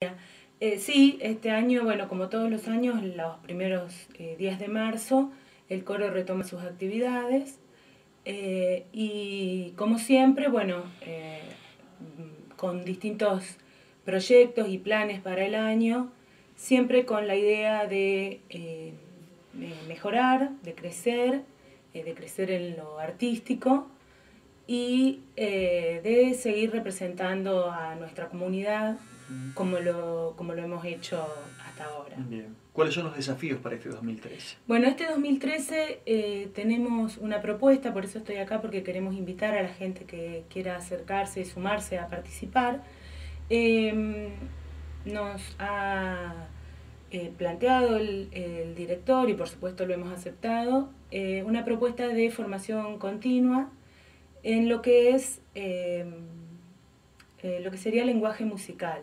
Sí, este año, bueno, como todos los años, los primeros días de marzo, el coro retoma sus actividades y como siempre, bueno, con distintos proyectos y planes para el año, siempre con la idea de mejorar, de crecer en lo artístico y de seguir representando a nuestra comunidad como lo hemos hecho hasta ahora. Bien. ¿Cuáles son los desafíos para este 2013? Bueno, este 2013 tenemos una propuesta, por eso estoy acá, porque queremos invitar a la gente que quiera acercarse y sumarse a participar. Nos ha planteado el director, y por supuesto lo hemos aceptado, una propuesta de formación continua en lo que es lo que sería lenguaje musical,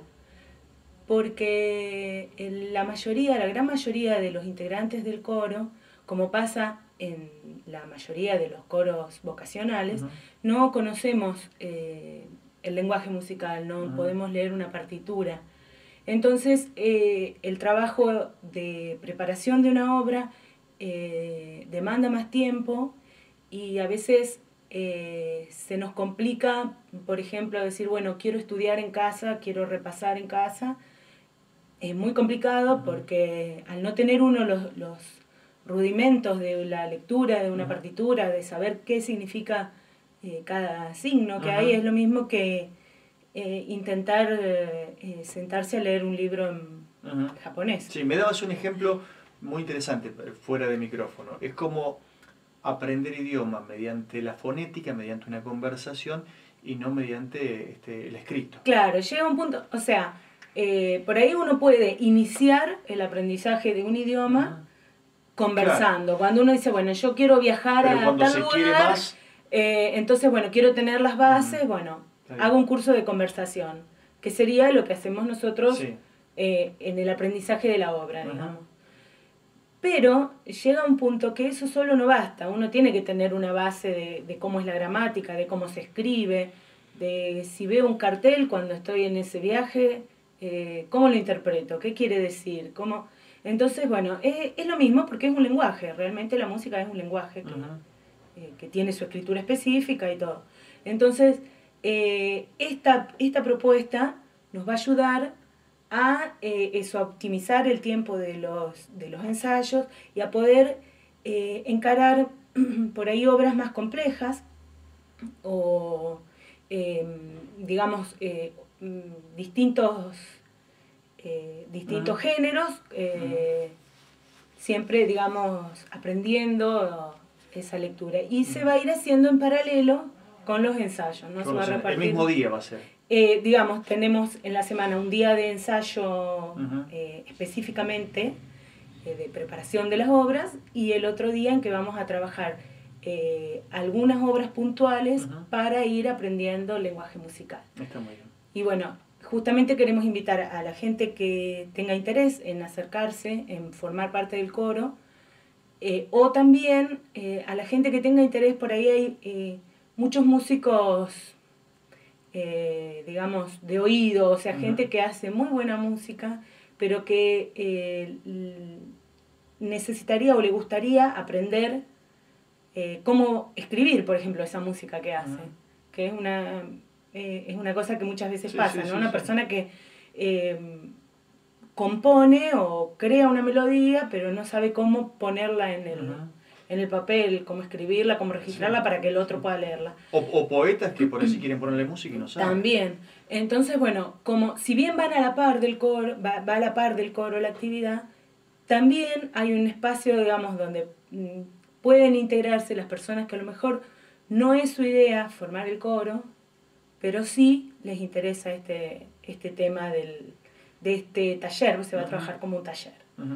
porque la gran mayoría de los integrantes del coro, como pasa en la mayoría de los coros vocacionales, no conocemos el lenguaje musical, no podemos leer una partitura. Entonces, el trabajo de preparación de una obra demanda más tiempo y a veces se nos complica, por ejemplo, decir, bueno, quiero estudiar en casa, quiero repasar en casa. Es muy complicado porque al no tener uno los rudimentos de la lectura de una partitura, de saber qué significa cada signo que hay, es lo mismo que intentar sentarse a leer un libro en japonés. Sí, me dabas un ejemplo muy interesante fuera de micrófono. Es como aprender idioma mediante la fonética, mediante una conversación y no mediante el escrito. Claro, llega un punto, o sea, por ahí uno puede iniciar el aprendizaje de un idioma conversando. Claro. Cuando uno dice, bueno, yo quiero viajar a tal lugar, entonces, bueno, quiero tener las bases, bueno, hago un curso de conversación, que sería lo que hacemos nosotros en el aprendizaje de la obra, digamos. Pero llega un punto que eso solo no basta, uno tiene que tener una base de cómo es la gramática, de cómo se escribe, de si veo un cartel cuando estoy en ese viaje, cómo lo interpreto, qué quiere decir, cómo... Entonces, bueno, es lo mismo porque es un lenguaje, realmente la música es un lenguaje que tiene su escritura específica y todo. Entonces, esta propuesta nos va a ayudar a a optimizar el tiempo de los ensayos y a poder encarar por ahí obras más complejas o, digamos, distintos géneros, siempre, digamos, aprendiendo esa lectura. Y se va a ir haciendo en paralelo con los ensayos, ¿no? Se va a repartir. El mismo día va a ser. Digamos, tenemos en la semana un día de ensayo específicamente de preparación de las obras y el otro día en que vamos a trabajar algunas obras puntuales para ir aprendiendo lenguaje musical. Está muy bien. Y bueno, justamente queremos invitar a la gente que tenga interés en acercarse, en formar parte del coro, o también a la gente que tenga interés, por ahí hay muchos músicos, digamos, de oído, o sea, gente que hace muy buena música, pero que necesitaría o le gustaría aprender cómo escribir, por ejemplo, esa música que hace, que es una cosa que muchas veces pasa, ¿no? Una persona que compone o crea una melodía, pero no sabe cómo ponerla en el papel, cómo escribirla, cómo registrarla para que el otro pueda leerla. O poetas que por eso quieren ponerle música y no saben. También. Entonces, bueno, como si bien van a la par del coro, va a la par del coro la actividad, también hay un espacio, digamos, donde pueden integrarse las personas que a lo mejor no es su idea formar el coro, pero sí les interesa este tema de este taller, se va a trabajar como un taller.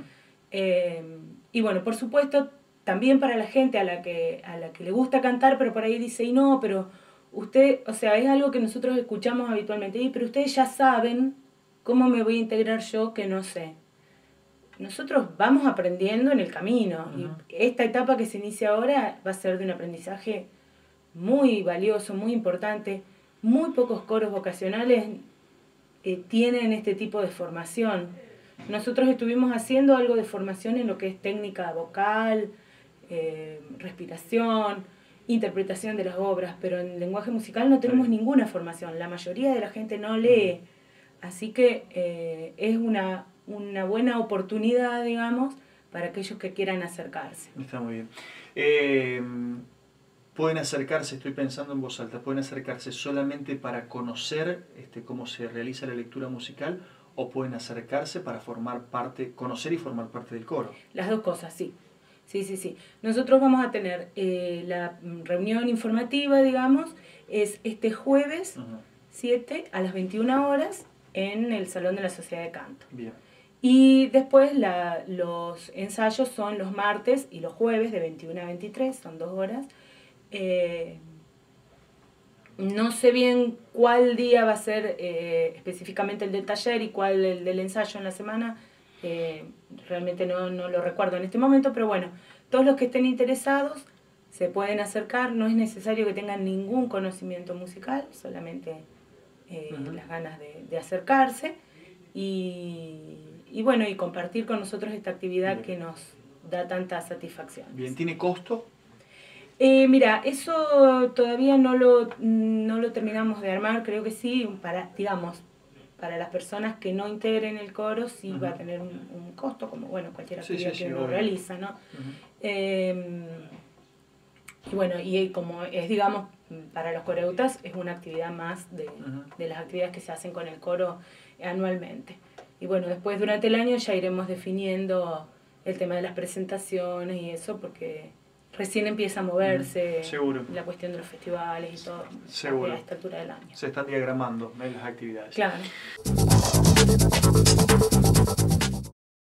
Y bueno, por supuesto, también para la gente a la que le gusta cantar, pero por ahí dice, y no, pero usted, o sea, es algo que nosotros escuchamos habitualmente, y pero ustedes ya saben cómo me voy a integrar yo que no sé. Nosotros vamos aprendiendo en el camino, y esta etapa que se inicia ahora va a ser de un aprendizaje muy valioso, muy importante. Muy pocos coros vocacionales tienen este tipo de formación. Nosotros estuvimos haciendo algo de formación en lo que es técnica vocal, respiración, interpretación de las obras, pero en lenguaje musical no tenemos ninguna formación. La mayoría de la gente no lee, así que es una buena oportunidad, digamos, para aquellos que quieran acercarse. Está muy bien. Pueden acercarse, estoy pensando en voz alta, pueden acercarse solamente para conocer cómo se realiza la lectura musical, o pueden acercarse para formar parte, conocer y formar parte del coro. Las dos cosas, sí. Sí. Nosotros vamos a tener la reunión informativa, digamos, es este jueves 7 a las 21 horas en el Salón de la Sociedad de Canto. Bien. Y después los ensayos son los martes y los jueves de 21 a 23, son 2 horas. No sé bien cuál día va a ser específicamente el del taller y cuál el del ensayo en la semana. Realmente no lo recuerdo en este momento, pero bueno, todos los que estén interesados se pueden acercar. No es necesario que tengan ningún conocimiento musical, solamente las ganas de acercarse y bueno, y compartir con nosotros esta actividad que nos da tanta satisfacción. Bien, ¿tiene costo? Mira, eso todavía no lo terminamos de armar, creo que sí, para las personas que no integren el coro sí va a tener un costo, como bueno, cualquier actividad que uno realiza, ¿no? Y bueno, y como es, digamos, para los coreutas es una actividad más de las actividades que se hacen con el coro anualmente. Y bueno, después durante el año ya iremos definiendo el tema de las presentaciones y eso, porque recién empieza a moverse la cuestión de los festivales y todo a esta altura del año. Se están diagramando las actividades. Claro.